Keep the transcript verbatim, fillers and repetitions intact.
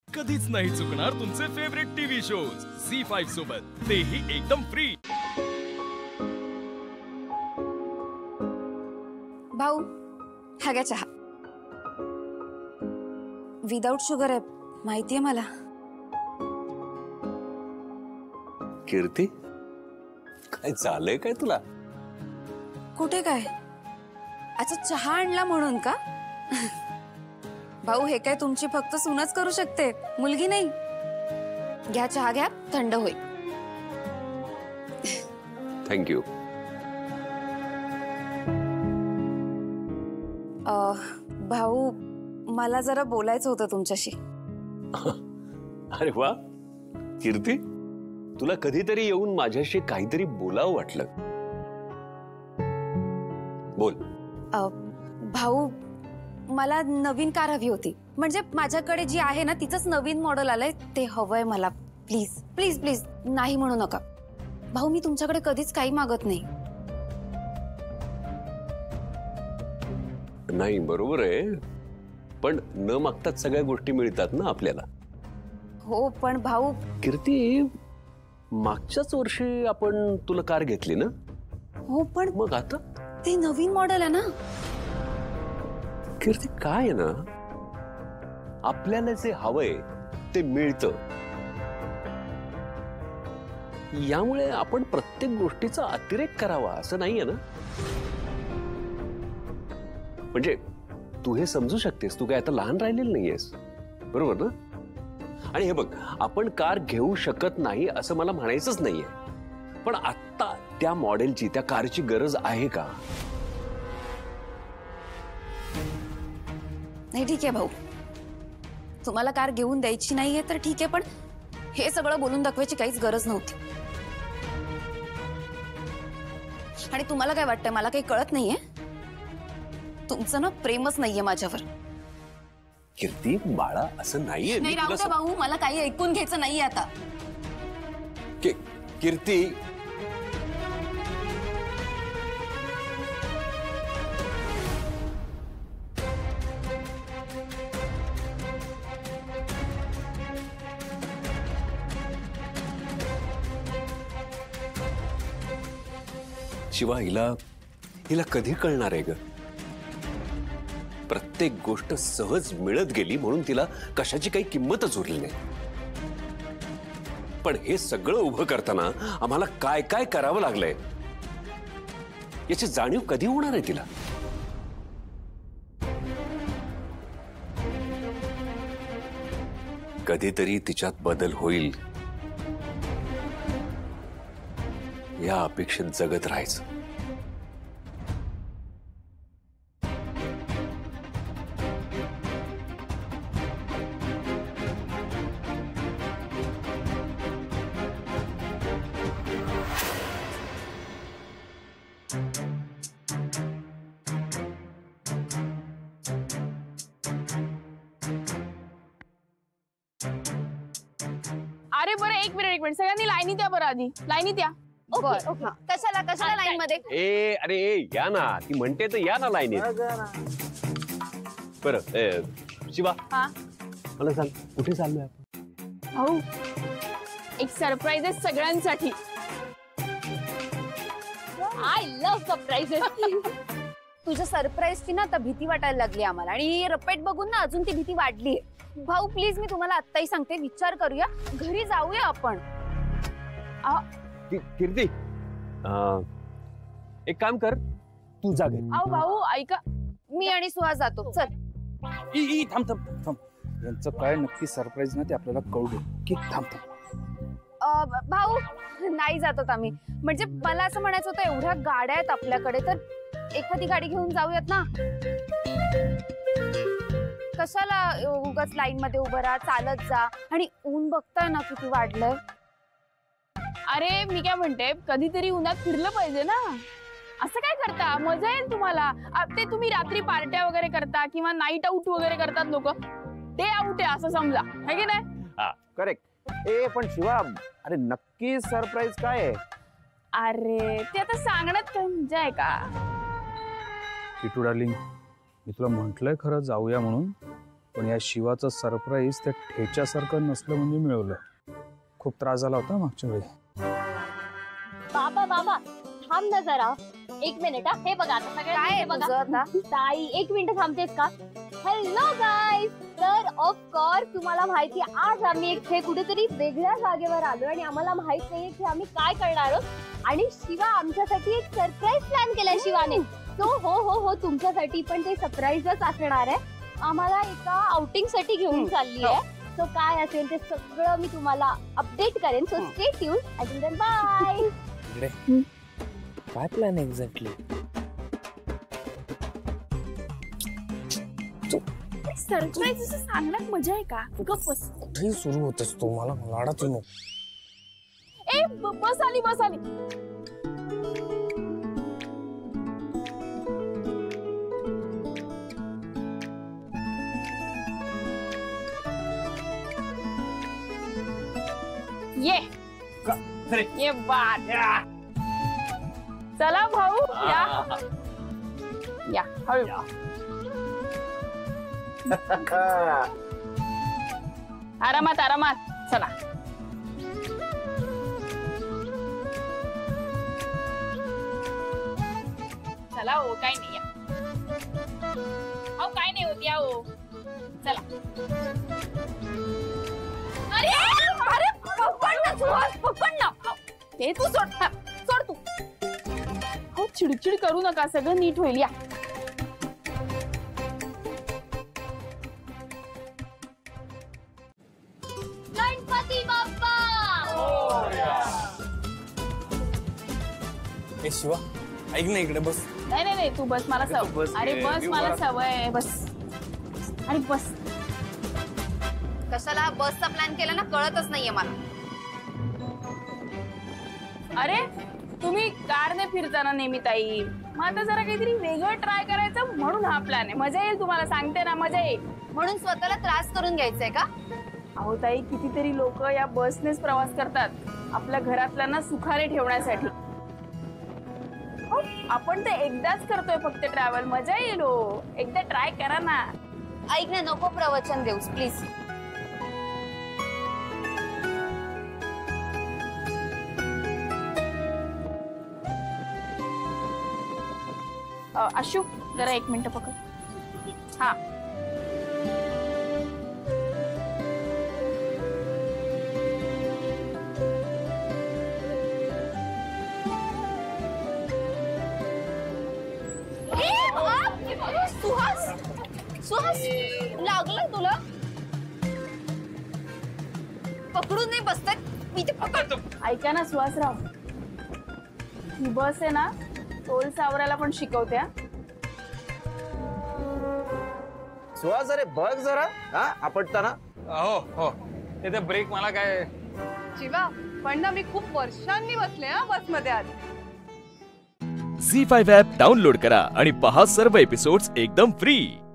कधीच नाही चुकणार तुमचे favourite TV shows Zee five सोबत, तेही एकदम फ्री। भाऊ, हा घ्या चहा। विदाउट शुगर आहे, माहितीये मला। कीर्ती, काय चाललंय काय तुला? कुठे काय? अच्छा, चहा आणला म्हणून का? भाऊ, हे काय तुमची फक्त सूनच करू शकते, मुलगी नाही। घ्या चहा, घ्या, थंड होईल। थँक्यू। भाऊ, मला जरा बोलायचं होतं तुमच्याशी। अरे वा कीर्ती, तुला कधीतरी येऊन माझ्याशी काहीतरी बोलावं वाटलं। बोल। भाऊ, मला नवीन कार हवी होती, म्हणजे माझ्याकडे जी आहे ना तिचंच नवीन मॉडेल आलंय, ते हवंय मला। प्लीज प्लीज प्लीज, नाही म्हणू नका भाऊ, मी तुमच्याकडे कधीच काही मागत नाही। नाही, बरोबर आहे, पण न मागताच सगळ्या गोष्टी मिळतात ना आपल्याला। हो, पण भाऊ। कीर्ती, मागच्याच वर्षी आपण तुला कार घेतली ना? हो, पण मग आता ते नवीन मॉडेल आहे ना। कीर्ती, काय आहे ना, आपल्याला जे हवंय ते मिळतं, यामुळे आपण प्रत्येक गोष्टीचा अतिरेक करावा असं नाहीये ना। म्हणजे तू हे समजू शकतेस, तू काय आता लहान राहिलेली नाहीयेस, बरोबर ना? आणि हे बघ, आपण कार घेऊ शकत नाही असं मला म्हणायचंच नाहीये, पण आता त्या मॉडेलची, त्या कारची गरज आहे का? नाही, ठीक आहे भाऊ, तुम्हाला कार घेऊन द्यायची नाहीये तर ठीक आहे, पण हे सगळं बोलून दाखवायची काहीच गरज नव्हती। आणि तुम्हाला काय वाटतंय, मला काही कळत नाहीये? तुमचं ना प्रेमच नाहीये माझ्यावर। कीर्ती बाळा, असं नाहीये। नाही, राहू दे भाऊ, मला काही ऐकून घ्यायचं नाहीये आता। की, कीर्ती, शिवा, हिला हिला कधी कळणार आहे ग? प्रत्येक गोष्ट सहज मिळत गेली म्हणून तिला कशाची काही किंमतच उरली नाही। पण हे सगळं उभं करताना आम्हाला काय काय करावं लागलंय याची जाणीव कधी होणार आहे तिला? कधीतरी तिच्यात बदल होईल या अपेक्षेत जगत राहायचं। अरे बरं, एक मिनिट एक मिनिट, सगळ्यांनी लाईनी द्या बरं, आधी लाईनी द्या। कशाला कशाला लाईन मध्ये? ए अरे या ना, ती म्हणते तर या ना लाईनीत। बरं शिवा, मला सांग, कुठे चाललोय आपण? भाऊ, एक सरप्राईज आहे सगळ्यांसाठी। I love surprises. तुझ्या सरप्राईजची ना आता भीती वाटायला लागली आम्हाला, आणि रपेट बघून ना अजून ती भीती वाढली। भाऊ प्लीज, मी तुम्हाला आत्ताही सांगते, विचार करूया, घरी जाऊया आपण। कीर्ती, एक काम कर, तू जा घरी। आओ भाऊ ऐका, मी आणि सुहास जातो, चल। ई ई थांब थांब थांब, यांचं काय नक्की सरप्राईज ना ते आपल्याला कळू दे की। थांब थांब भाऊ, नाही जातो आम्ही, म्हणजे मला असं म्हणायचं होतं, एवढ्या गाड्या आहेत आपल्याकडे, तर एखादी गाडी घेऊन जाऊयात ना। कशाला उगाच लाईन मध्ये उभं राहा, चालत जा, आणि ऊन बघताय ना किती वाढलंय। अरे मी काय म्हणते, कधीतरी उन्हात फिरलं पाहिजे ना। असं काय करता, मजा येईल तुम्हाला। ते तुम्ही रात्री पार्ट्या वगैरे करता किंवा नाईट आउट वगैरे करतात लोक, डे आउट आहे असं समजा, है की नाही? हा, करेक्ट। ए पण शिवा, अरे नक्की सरप्राईज काय आहे? अरे ते आता सांगण्यात काय मजा आहे का? किटू डार्लिंग, मी तुला म्हटलंय खरं जाऊया म्हणून, पण या शिवाचं सरप्राईज त्या ठेच्यासारखं नसलं म्हणजे मिळवलं. खूप त्रास झाला होता मागच्या वेळी. बाबा बाबा थांब ना जरा एक मिनिट हा. हे बघा आता काय आहे सगळ्यांना तुझं बघा. आता? ताई एक मिनिट थांबतेस का? हॅलो गाईज, तर ऑफ कोर्स तुम्हाला माहिती आहे, आज आम्ही इथे कुठेतरी वेगळ्या जागेवर आलो आणि आम्हाला माहित नाहीये की आम्ही काय करणार आहोत आणि शिवा आमच्यासाठी एक सरप्राईज प्लॅन केलाय शिवाने. तो हो हो हो तुमच्यासाठी पण ते सरप्राईजच असणार आहे. आम्हाला एका आउटिंग साठी घेऊन चालली आहे. सो काय असेल ते सगळं मी तुम्हाला अपडेट करेन. So stay tuned. Until then bye. इकडे काय प्लॅन एक्झॅक्टली? सरप्राईज असं सांगण्यात मजा आहे का? गप्प बस. कुठेही सुरू होतच तो, मला लाडाच नको. ए ब- बस आली बस आली. ये ये बात. चला भाऊ या या हळू. आरामात आरामात चला. चला हो काही नाही या. अहो काय नाही होत या हो. चला. अरे अरे पकड ना सुहास, पकड ना. ते तू सोड हा, सोड तू. हो चिडचिड करू नका, सगळं नीट होईल या. गणपती बाप्पा. ए शिवा ऐक ना, इकडे बस. नाही नाही नाही तू बस, मला अरे तू सवय. बस अरे रे, बस मी मला उभा सवय आहे, बस. अरे बस. कशाला बसचा प्लॅन केला ना कळतच नाहीये मला. अरे तुम्ही कारने फिरताना नेहमी ताई, मग आता जरा काहीतरी वेगळं ट्राय करायचं म्हणून हा प्लॅन आहे. मजा येईल तुम्हाला, सांगते ना मजा येईल. म्हणून स्वतःला त्रास करून घ्यायचंय का? अहो ताई, कितीतरी लोक या बसनेच प्रवास करतात आपल्या घरातल्यांना सुखाने ठेवण्यासाठी. हो, आपण ते एकदाच करतोय फक्त ट्रॅव्हल, मजा येईल हो. एकदा ट्राय करा ना. ऐक ना, नको प्रवचन देऊस प्लीज. आशू जरा एक मिनिट पकड. हा सुहास सुहास लागलं तुला? पकडून नाही बसतात मी ते पकडतो. ऐका ना सुहासराव, ही बस आहे ना टोल सावरायला पण शिकवत्या. सुहास अरे बघ जरा, हा आपटताना. हो हो ते ब्रेक मला काय. शिवा पण ना मी खूप वर्षांनी बसले हा बस मध्ये आज. झी फाईव्ह ॲप डाउनलोड करा आणि पहा सर्व एपिसोड्स एकदम फ्री.